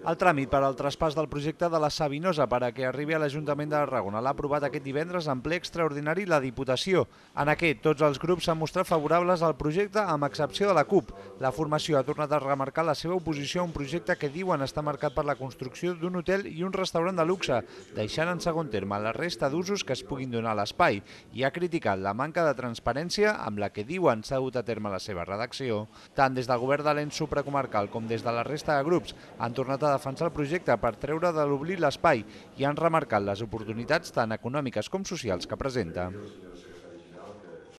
El tràmit per al traspàs del projecte de la Sabinosa per a que arribi a l'Ajuntament de Tarragona l'ha aprovat aquest divendres en ple extraordinari la Diputació. En aquest, tots els grups s'han mostrat favorables al projecte, amb excepció de la CUP. La formació ha tornat a remarcar la seva oposició a un projecte que diuen està marcat per la construcció d'un hotel i un restaurant de luxe, deixant en segon terme la resta d'usos que es puguin donar a l'espai, i ha criticat la manca de transparència amb la que diuen s'ha dut a terme la seva redacció. Tant des del govern de l'ens supracomarcal com des de la resta de grups han tornat a defensar el projecte per treure de l'oblit l'espai i han remarcat les oportunitats tant econòmiques com socials que presenta.